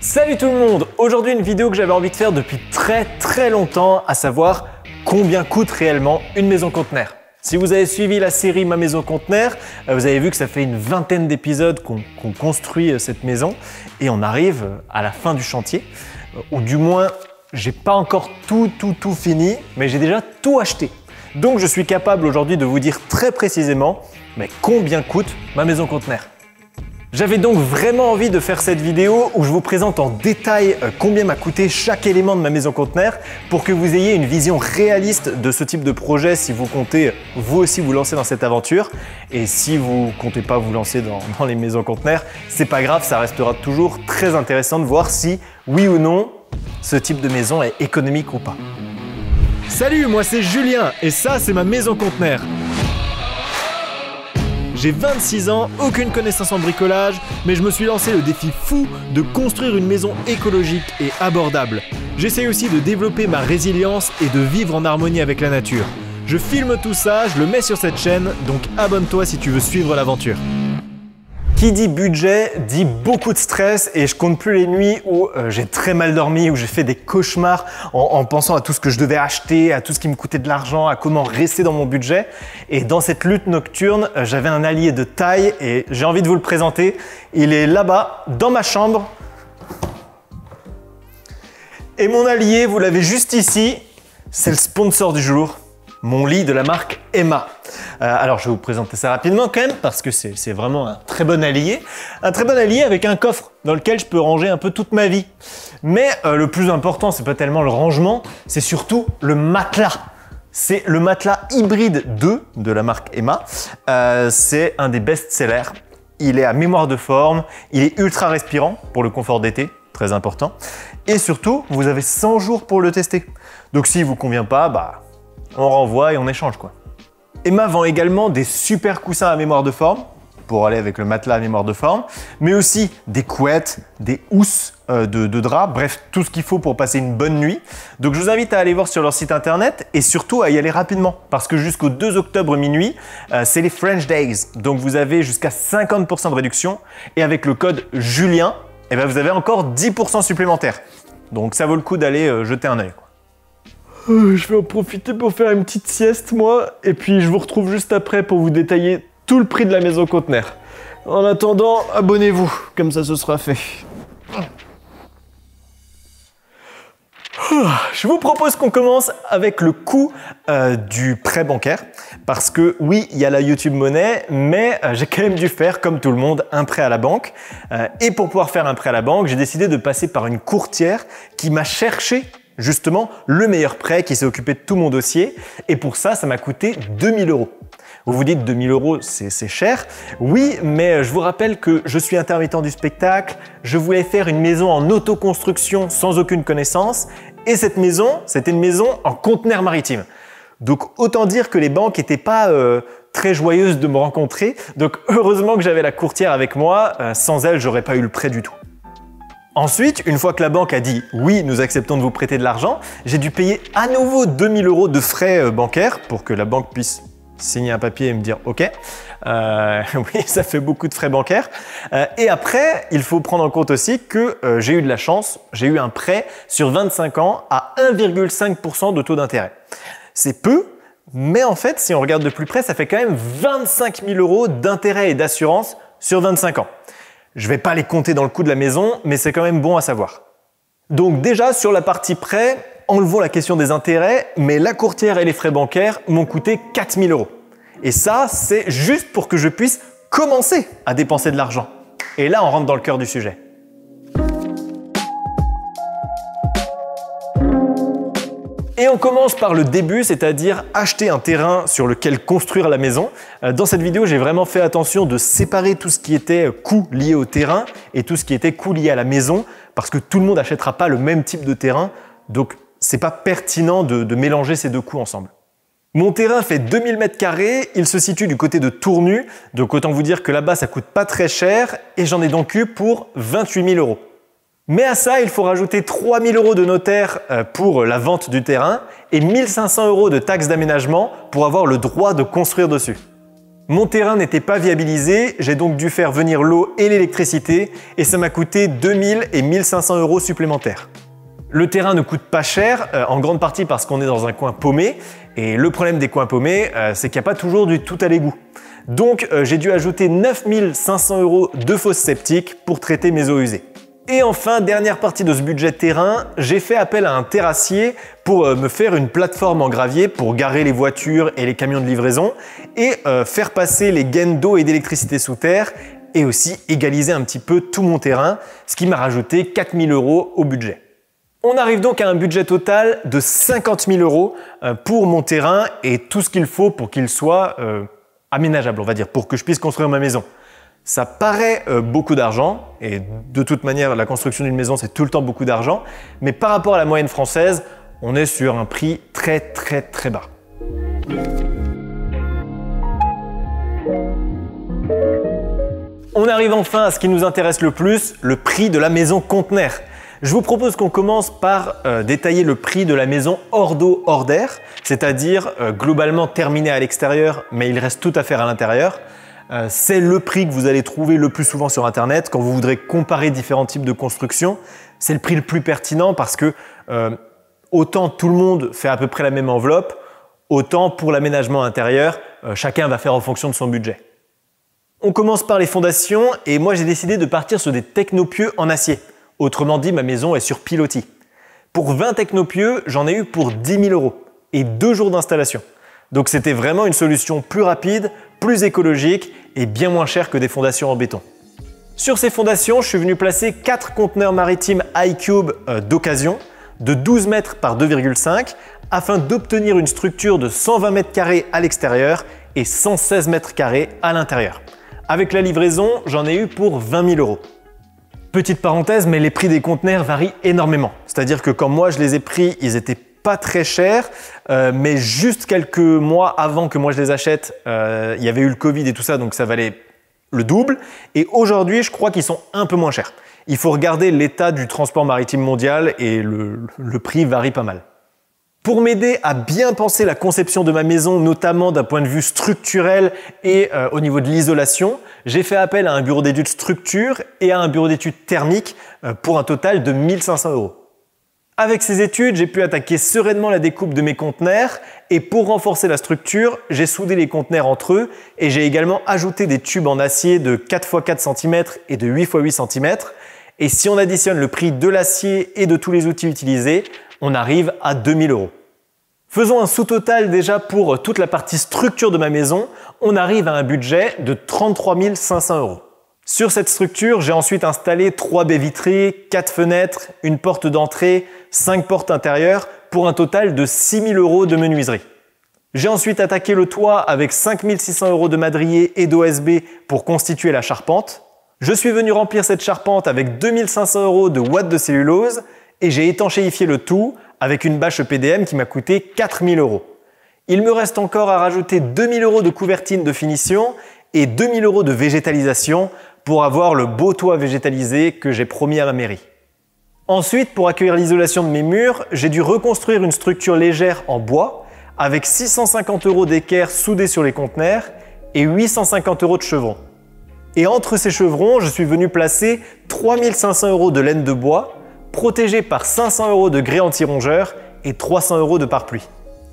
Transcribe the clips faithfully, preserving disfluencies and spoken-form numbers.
Salut tout le monde! Aujourd'hui une vidéo que j'avais envie de faire depuis très très longtemps, à savoir combien coûte réellement une maison conteneur. Si vous avez suivi la série Ma Maison Conteneur, vous avez vu que ça fait une vingtaine d'épisodes qu'on qu'on construit cette maison et on arrive à la fin du chantier, ou du moins j'ai pas encore tout tout tout fini, mais j'ai déjà tout acheté. Donc je suis capable aujourd'hui de vous dire très précisément mais combien coûte ma maison conteneur. J'avais donc vraiment envie de faire cette vidéo où je vous présente en détail combien m'a coûté chaque élément de ma maison conteneur pour que vous ayez une vision réaliste de ce type de projet si vous comptez vous aussi vous lancer dans cette aventure. Et si vous comptez pas vous lancer dans, dans les maisons conteneurs, c'est pas grave, ça restera toujours très intéressant de voir si oui ou non ce type de maison est économique ou pas. Salut, moi c'est Julien et ça c'est ma maison conteneur. J'ai vingt-six ans, aucune connaissance en bricolage, mais je me suis lancé le défi fou de construire une maison écologique et abordable. J'essaie aussi de développer ma résilience et de vivre en harmonie avec la nature. Je filme tout ça, je le mets sur cette chaîne, donc abonne-toi si tu veux suivre l'aventure. Qui dit budget dit beaucoup de stress et je compte plus les nuits où euh, j'ai très mal dormi, où j'ai fait des cauchemars en, en pensant à tout ce que je devais acheter, à tout ce qui me coûtait de l'argent, à comment rester dans mon budget. Et dans cette lutte nocturne, euh, j'avais un allié de taille et j'ai envie de vous le présenter. Il est là-bas, dans ma chambre. Et mon allié, vous l'avez juste ici, c'est le sponsor du jour. Mon lit de la marque Emma. Euh, alors je vais vous présenter ça rapidement quand même parce que c'est vraiment un très bon allié. Un très bon allié avec un coffre dans lequel je peux ranger un peu toute ma vie. Mais euh, le plus important, c'est pas tellement le rangement, c'est surtout le matelas. C'est le matelas hybride deux de la marque Emma. Euh, c'est un des best-sellers. Il est à mémoire de forme, il est ultra respirant pour le confort d'été, très important. Et surtout, vous avez cent jours pour le tester. Donc s'il vous convient pas, bah on renvoie et on échange quoi. Emma vend également des super coussins à mémoire de forme pour aller avec le matelas à mémoire de forme, mais aussi des couettes, des housses euh, de, de drap, bref, tout ce qu'il faut pour passer une bonne nuit. Donc je vous invite à aller voir sur leur site internet et surtout à y aller rapidement parce que jusqu'au deux octobre minuit, euh, c'est les French Days. Donc vous avez jusqu'à cinquante pour cent de réduction et avec le code Julien, eh ben, vous avez encore dix pour cent supplémentaires. Donc ça vaut le coup d'aller euh, jeter un œil. Je vais en profiter pour faire une petite sieste moi et puis je vous retrouve juste après pour vous détailler tout le prix de la maison conteneur. En attendant, abonnez-vous, comme ça ce sera fait. Je vous propose qu'on commence avec le coût euh, du prêt bancaire parce que oui, il y a la YouTube Money, mais euh, j'ai quand même dû faire, comme tout le monde, un prêt à la banque. Euh, et pour pouvoir faire un prêt à la banque, j'ai décidé de passer par une courtière qui m'a cherché justement le meilleur prêt, qui s'est occupé de tout mon dossier. Et pour ça, ça m'a coûté deux mille euros. Vous vous dites deux mille euros, c'est cher. Oui, mais je vous rappelle que je suis intermittent du spectacle. Je voulais faire une maison en autoconstruction sans aucune connaissance. Et cette maison, c'était une maison en conteneur maritime. Donc autant dire que les banques n'étaient pas euh, très joyeuses de me rencontrer. Donc heureusement que j'avais la courtière avec moi. Euh, sans elle, j'aurais pas eu le prêt du tout. Ensuite, une fois que la banque a dit « oui, nous acceptons de vous prêter de l'argent », j'ai dû payer à nouveau deux mille euros de frais bancaires pour que la banque puisse signer un papier et me dire « ok euh, ». Oui, ça fait beaucoup de frais bancaires. Euh, et après, il faut prendre en compte aussi que euh, j'ai eu de la chance, j'ai eu un prêt sur vingt-cinq ans à un virgule cinq pour cent de taux d'intérêt. C'est peu, mais en fait, si on regarde de plus près, ça fait quand même vingt-cinq mille euros d'intérêt et d'assurance sur vingt-cinq ans. Je ne vais pas les compter dans le coût de la maison, mais c'est quand même bon à savoir. Donc déjà, sur la partie prêt, enlevons la question des intérêts, mais la courtière et les frais bancaires m'ont coûté quatre mille euros. Et ça, c'est juste pour que je puisse commencer à dépenser de l'argent. Et là, on rentre dans le cœur du sujet. Et on commence par le début, c'est-à-dire acheter un terrain sur lequel construire la maison. Dans cette vidéo, j'ai vraiment fait attention de séparer tout ce qui était coût lié au terrain et tout ce qui était coût lié à la maison parce que tout le monde n'achètera pas le même type de terrain. Donc, c'est pas pertinent de, de mélanger ces deux coûts ensemble. Mon terrain fait deux mille mètres carrés, il se situe du côté de Tournu. Donc, autant vous dire que là-bas, ça coûte pas très cher et j'en ai donc eu pour vingt-huit mille euros. Mais à ça, il faut rajouter trois mille euros de notaire pour la vente du terrain et mille cinq cents euros de taxes d'aménagement pour avoir le droit de construire dessus. Mon terrain n'était pas viabilisé, j'ai donc dû faire venir l'eau et l'électricité et ça m'a coûté deux mille et mille cinq cents euros supplémentaires. Le terrain ne coûte pas cher, euh, en grande partie parce qu'on est dans un coin paumé et le problème des coins paumés, euh, c'est qu'il n'y a pas toujours du tout à l'égout. Donc euh, j'ai dû ajouter neuf mille cinq cents euros de fosses septiques pour traiter mes eaux usées. Et enfin, dernière partie de ce budget terrain, j'ai fait appel à un terrassier pour me faire une plateforme en gravier pour garer les voitures et les camions de livraison et euh, faire passer les gaines d'eau et d'électricité sous terre et aussi égaliser un petit peu tout mon terrain, ce qui m'a rajouté quatre mille euros au budget. On arrive donc à un budget total de cinquante mille euros pour mon terrain et tout ce qu'il faut pour qu'il soit euh, aménageable, on va dire, pour que je puisse construire ma maison. Ça paraît euh, beaucoup d'argent, et de toute manière, la construction d'une maison, c'est tout le temps beaucoup d'argent, mais par rapport à la moyenne française, on est sur un prix très très très bas. On arrive enfin à ce qui nous intéresse le plus, le prix de la maison conteneur. Je vous propose qu'on commence par euh, détailler le prix de la maison hors d'eau, hors d'air, c'est-à-dire euh, globalement terminée à l'extérieur, mais il reste tout à faire à l'intérieur. Euh, c'est le prix que vous allez trouver le plus souvent sur internet quand vous voudrez comparer différents types de construction. C'est le prix le plus pertinent parce que euh, autant tout le monde fait à peu près la même enveloppe, autant pour l'aménagement intérieur, euh, chacun va faire en fonction de son budget. On commence par les fondations et moi j'ai décidé de partir sur des technopieux en acier. Autrement dit, ma maison est sur pilotis. Pour vingt technopieux, j'en ai eu pour dix mille euros et deux jours d'installation. Donc c'était vraiment une solution plus rapide, plus écologique et bien moins chère que des fondations en béton. Sur ces fondations, je suis venu placer quatre conteneurs maritimes iCube euh, d'occasion de douze mètres par deux virgule cinq afin d'obtenir une structure de cent vingt mètres carrés à l'extérieur et cent seize mètres carrés à l'intérieur. Avec la livraison, j'en ai eu pour vingt mille euros. Petite parenthèse, mais les prix des conteneurs varient énormément. C'est-à-dire que quand moi je les ai pris, ils étaient pas très chers, euh, mais juste quelques mois avant que moi je les achète, euh, il y avait eu le Covid et tout ça, donc ça valait le double. Et aujourd'hui, je crois qu'ils sont un peu moins chers. Il faut regarder l'état du transport maritime mondial et le, le prix varie pas mal. Pour m'aider à bien penser la conception de ma maison, notamment d'un point de vue structurel et euh, au niveau de l'isolation, j'ai fait appel à un bureau d'études structure et à un bureau d'études thermique euh, pour un total de mille cinq cents euros. Avec ces études, j'ai pu attaquer sereinement la découpe de mes conteneurs et pour renforcer la structure, j'ai soudé les conteneurs entre eux et j'ai également ajouté des tubes en acier de quatre fois quatre centimètres et de huit fois huit centimètres. Et si on additionne le prix de l'acier et de tous les outils utilisés, on arrive à deux mille euros. Faisons un sous-total déjà pour toute la partie structure de ma maison, on arrive à un budget de trente-trois mille cinq cents euros. Sur cette structure, j'ai ensuite installé trois baies vitrées, quatre fenêtres, une porte d'entrée, cinq portes intérieures pour un total de six mille euros de menuiserie. J'ai ensuite attaqué le toit avec cinq mille six cents euros de madrier et d'O S B pour constituer la charpente. Je suis venu remplir cette charpente avec deux mille cinq cents euros de watts de cellulose et j'ai étanchéifié le tout avec une bâche P D M qui m'a coûté quatre mille euros. Il me reste encore à rajouter deux mille euros de couvertine de finition et deux mille euros de végétalisation pour avoir le beau toit végétalisé que j'ai promis à ma mairie. Ensuite, pour accueillir l'isolation de mes murs, j'ai dû reconstruire une structure légère en bois avec six cent cinquante euros d'équerre soudés sur les conteneurs et huit cent cinquante euros de chevrons. Et entre ces chevrons, je suis venu placer trois mille cinq cents euros de laine de bois protégée par cinq cents euros de grès anti-rongeur et trois cents euros de pare-pluie.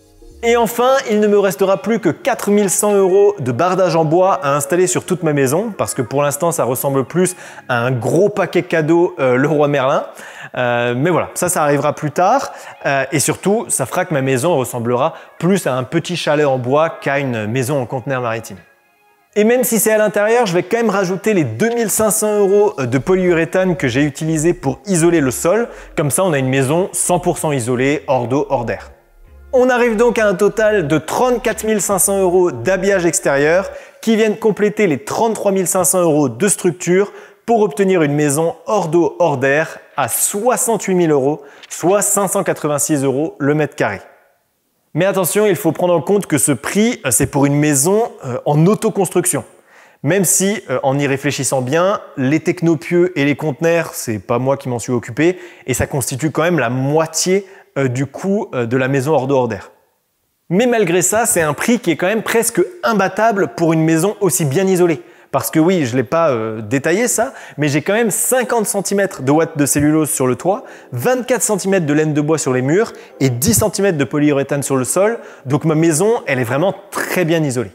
Et enfin, il ne me restera plus que quatre mille cent euros de bardage en bois à installer sur toute ma maison parce que pour l'instant, ça ressemble plus à un gros paquet cadeau euh, Leroy Merlin. Euh, mais voilà, ça, ça arrivera plus tard. Euh, et surtout, ça fera que ma maison ressemblera plus à un petit chalet en bois qu'à une maison en conteneur maritime. Et même si c'est à l'intérieur, je vais quand même rajouter les deux mille cinq cents euros de polyuréthane que j'ai utilisé pour isoler le sol. Comme ça, on a une maison cent pour cent isolée, hors d'eau, hors d'air. On arrive donc à un total de trente-quatre mille cinq cents euros d'habillage extérieur qui viennent compléter les trente-trois mille cinq cents euros de structure pour obtenir une maison hors d'eau, hors d'air à soixante-huit mille euros, soit cinq cent quatre-vingt-six euros le mètre carré. Mais attention, il faut prendre en compte que ce prix, c'est pour une maison en autoconstruction. Même si, en y réfléchissant bien, les technopieux et les conteneurs, c'est pas moi qui m'en suis occupé et ça constitue quand même la moitié du coût de la maison hors d'eau, hors d'air. Mais malgré ça, c'est un prix qui est quand même presque imbattable pour une maison aussi bien isolée. Parce que oui, je ne l'ai pas euh, détaillé ça, mais j'ai quand même cinquante centimètres de watts de cellulose sur le toit, vingt-quatre centimètres de laine de bois sur les murs et dix centimètres de polyuréthane sur le sol. Donc ma maison, elle est vraiment très bien isolée.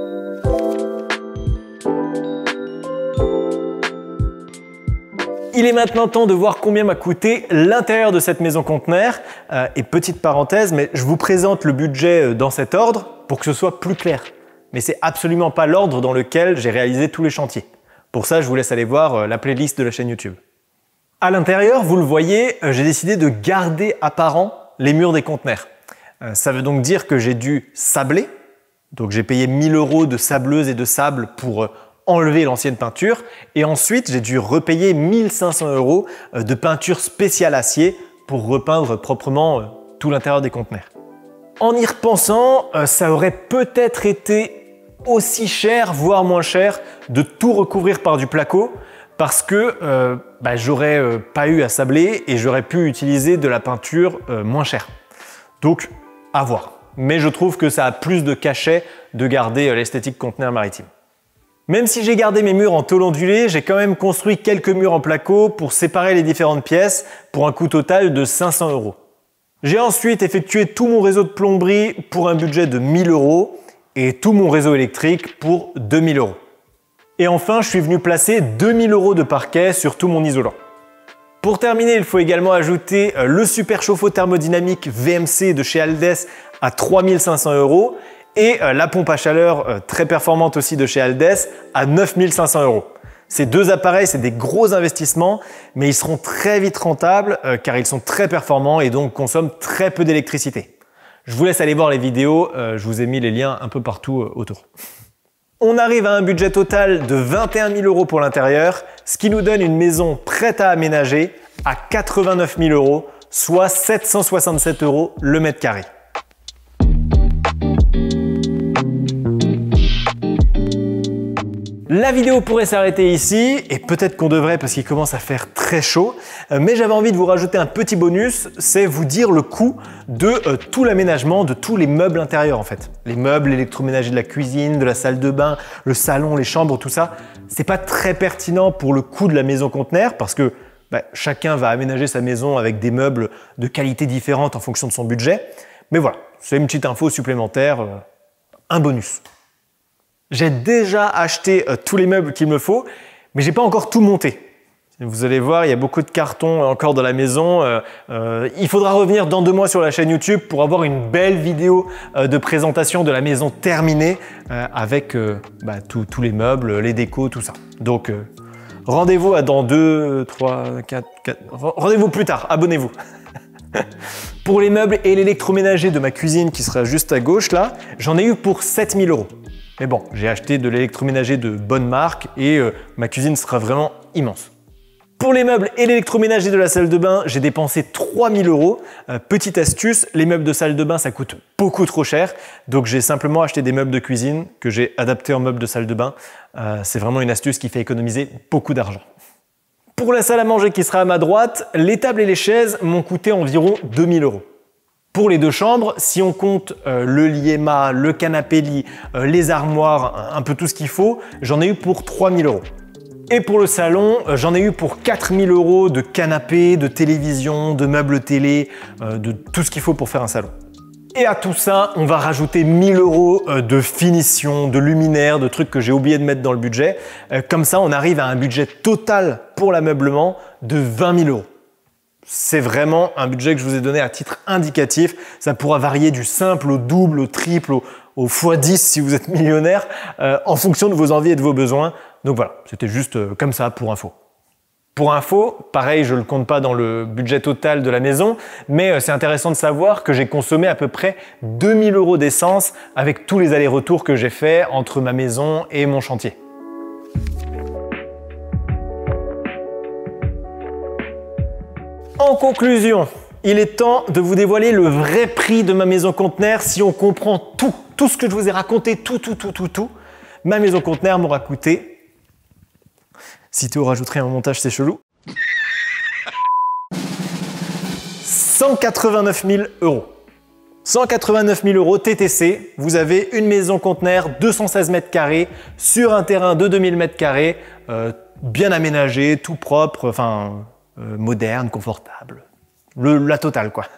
Il est maintenant temps de voir combien m'a coûté l'intérieur de cette maison conteneur. Euh, et petite parenthèse, mais je vous présente le budget dans cet ordre pour que ce soit plus clair. Mais c'est absolument pas l'ordre dans lequel j'ai réalisé tous les chantiers. Pour ça, je vous laisse aller voir la playlist de la chaîne YouTube. À l'intérieur, vous le voyez, j'ai décidé de garder apparent les murs des conteneurs. Euh, ça veut donc dire que j'ai dû sabler. Donc j'ai payé mille euros de sableuse et de sable pour enlever l'ancienne peinture. Et ensuite, j'ai dû repayer mille cinq cents euros de peinture spéciale acier pour repeindre proprement tout l'intérieur des conteneurs. En y repensant, ça aurait peut-être été aussi cher, voire moins cher, de tout recouvrir par du placo parce que euh, bah, j'aurais euh, pas eu à sabler et j'aurais pu utiliser de la peinture euh, moins chère. Donc, à voir. Mais je trouve que ça a plus de cachet de garder euh, l'esthétique conteneur maritime. Même si j'ai gardé mes murs en tôle ondulée, j'ai quand même construit quelques murs en placo pour séparer les différentes pièces pour un coût total de cinq cents euros. J'ai ensuite effectué tout mon réseau de plomberie pour un budget de mille euros et tout mon réseau électrique pour deux mille euros. Et enfin, je suis venu placer deux mille euros de parquet sur tout mon isolant. Pour terminer, il faut également ajouter le super chauffe-eau thermodynamique V M C de chez Aldes à trois mille cinq cents euros et la pompe à chaleur très performante aussi de chez Aldes à neuf mille cinq cents euros. Ces deux appareils, c'est des gros investissements, mais ils seront très vite rentables euh, car ils sont très performants et donc consomment très peu d'électricité. Je vous laisse aller voir les vidéos, euh, je vous ai mis les liens un peu partout euh, autour. On arrive à un budget total de vingt et un mille euros pour l'intérieur, ce qui nous donne une maison prête à aménager à quatre-vingt-neuf mille euros, soit sept cent soixante-sept euros le mètre carré. La vidéo pourrait s'arrêter ici, et peut-être qu'on devrait parce qu'il commence à faire très chaud, mais j'avais envie de vous rajouter un petit bonus, c'est vous dire le coût de euh, tout l'aménagement, de tous les meubles intérieurs en fait. Les meubles électroménagers de la cuisine, de la salle de bain, le salon, les chambres, tout ça. C'est pas très pertinent pour le coût de la maison conteneur parce que bah, chacun va aménager sa maison avec des meubles de qualité différente en fonction de son budget. Mais voilà, c'est une petite info supplémentaire, euh, un bonus. J'ai déjà acheté euh, tous les meubles qu'il me faut, mais j'ai pas encore tout monté. Vous allez voir, il y a beaucoup de cartons encore dans la maison. Euh, euh, il faudra revenir dans deux mois sur la chaîne YouTube pour avoir une belle vidéo euh, de présentation de la maison terminée euh, avec euh, bah, tous les meubles, les décos, tout ça. Donc euh, rendez-vous à dans deux, trois, quatre, quatre... Rendez-vous plus tard, abonnez-vous. Pour les meubles et l'électroménager de ma cuisine qui sera juste à gauche là, j'en ai eu pour sept mille euros. Mais bon, j'ai acheté de l'électroménager de bonne marque et euh, ma cuisine sera vraiment immense. Pour les meubles et l'électroménager de la salle de bain, j'ai dépensé trois mille euros. Euh, petite astuce, les meubles de salle de bain, ça coûte beaucoup trop cher. Donc j'ai simplement acheté des meubles de cuisine que j'ai adaptés en meubles de salle de bain. Euh, c'est vraiment une astuce qui fait économiser beaucoup d'argent. Pour la salle à manger qui sera à ma droite, les tables et les chaises m'ont coûté environ deux mille euros. Pour les deux chambres, si on compte euh, le lit Emma, le canapé lit, euh, les armoires, un peu tout ce qu'il faut, j'en ai eu pour trois mille euros. Et pour le salon, euh, j'en ai eu pour quatre mille euros de canapé, de télévision, de meubles télé, euh, de tout ce qu'il faut pour faire un salon. Et à tout ça, on va rajouter mille euros euh, de finition, de luminaires, de trucs que j'ai oublié de mettre dans le budget. Euh, comme ça, on arrive à un budget total pour l'ameublement de vingt mille euros. C'est vraiment un budget que je vous ai donné à titre indicatif. Ça pourra varier du simple au double, au triple, au, au fois dix si vous êtes millionnaire, euh, en fonction de vos envies et de vos besoins. Donc voilà, c'était juste euh, comme ça pour info. Pour info, pareil, je ne le compte pas dans le budget total de la maison, mais euh, c'est intéressant de savoir que j'ai consommé à peu près deux mille euros d'essence avec tous les allers-retours que j'ai faits entre ma maison et mon chantier. En conclusion, il est temps de vous dévoiler le vrai prix de ma maison conteneur. Si on comprend tout, tout ce que je vous ai raconté, tout, tout, tout, tout, tout, ma maison conteneur m'aura coûté, si Théo rajouterait un montage, c'est chelou, cent quatre-vingt-neuf mille euros. cent quatre-vingt-neuf mille euros T T C, vous avez une maison conteneur deux cent seize mètres carrés sur un terrain de deux mille mètres carrés, euh, bien aménagé, tout propre, enfin euh, moderne, confortable. Le, la totale quoi.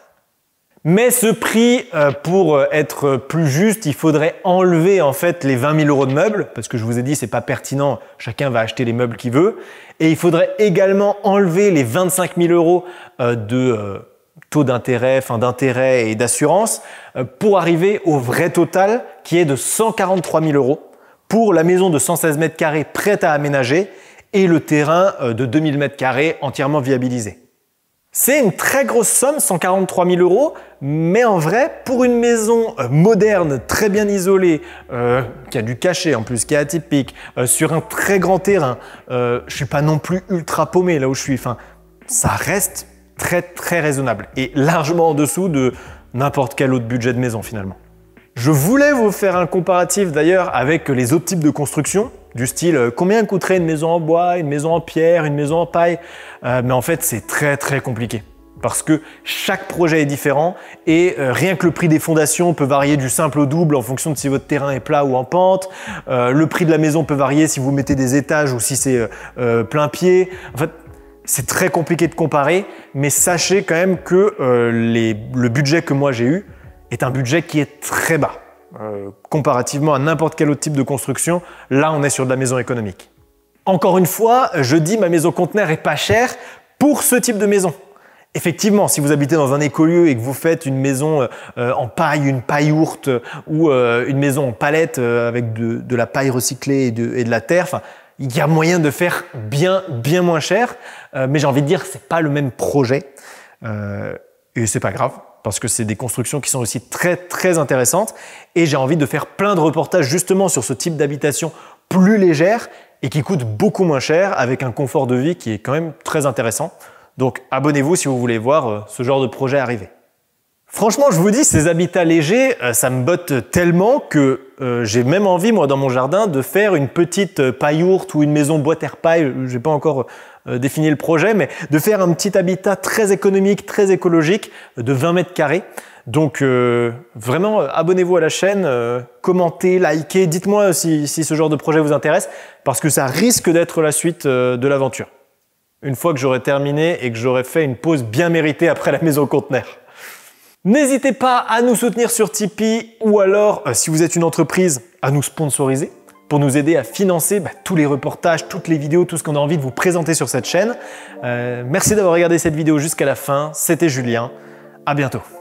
Mais ce prix, euh, pour être plus juste, il faudrait enlever en fait les vingt mille euros de meubles, parce que je vous ai dit c'est pas pertinent, chacun va acheter les meubles qu'il veut. Et il faudrait également enlever les vingt-cinq mille euros euh, de euh, taux d'intérêt, enfin d'intérêt et d'assurance, euh, pour arriver au vrai total qui est de cent quarante-trois mille euros pour la maison de cent seize mètres carrés prête à aménager et le terrain euh, de deux mille mètres carrés entièrement viabilisé. C'est une très grosse somme, cent quarante-trois mille euros, mais en vrai, pour une maison euh, moderne, très bien isolée, euh, qui a du cachet en plus, qui est atypique, euh, sur un très grand terrain, euh, je suis pas non plus ultra paumé là où je suis, enfin, ça reste très très raisonnable et largement en dessous de n'importe quel autre budget de maison finalement. Je voulais vous faire un comparatif d'ailleurs avec les autres types de construction, du style euh, combien coûterait une maison en bois, une maison en pierre, une maison en paille, euh, mais en fait c'est très très compliqué parce que chaque projet est différent et euh, rien que le prix des fondations peut varier du simple au double en fonction de si votre terrain est plat ou en pente, euh, le prix de la maison peut varier si vous mettez des étages ou si c'est euh, euh, plein pied. En fait, c'est très compliqué de comparer, mais sachez quand même que euh, les, le budget que moi j'ai eu est un budget qui est très bas. Euh, comparativement à n'importe quel autre type de construction, là on est sur de la maison économique. Encore une fois, je dis ma maison conteneur est pas chère pour ce type de maison. Effectivement, si vous habitez dans un écolieu et que vous faites une maison euh, en paille, une paillourte ou euh, une maison en palette euh, avec de, de la paille recyclée et de, et de la terre, enfin, il y a moyen de faire bien bien moins cher, euh, mais j'ai envie de dire c'est pas le même projet euh, et c'est pas grave. Parce que c'est des constructions qui sont aussi très très intéressantes et j'ai envie de faire plein de reportages justement sur ce type d'habitation plus légère et qui coûte beaucoup moins cher avec un confort de vie qui est quand même très intéressant. Donc abonnez-vous si vous voulez voir ce genre de projet arriver. Franchement, je vous dis, ces habitats légers, ça me botte tellement que euh, j'ai même envie, moi, dans mon jardin, de faire une petite paillourte ou une maison bois terre paille. Je n'ai pas encore euh, défini le projet, mais de faire un petit habitat très économique, très écologique, de vingt mètres carrés. Donc, euh, vraiment, abonnez-vous à la chaîne, euh, commentez, likez, dites-moi si, si ce genre de projet vous intéresse, parce que ça risque d'être la suite euh, de l'aventure. Une fois que j'aurai terminé et que j'aurai fait une pause bien méritée après la maison conteneur. N'hésitez pas à nous soutenir sur Tipeee ou alors, euh, si vous êtes une entreprise, à nous sponsoriser pour nous aider à financer bah, tous les reportages, toutes les vidéos, tout ce qu'on a envie de vous présenter sur cette chaîne. Euh, merci d'avoir regardé cette vidéo jusqu'à la fin. C'était Julien. À bientôt.